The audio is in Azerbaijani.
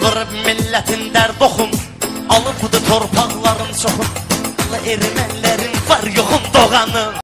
Qırıb millətin dərd oxum, alıbdı torpaqların çoxum. Ermənilərin var yoxum doğanım.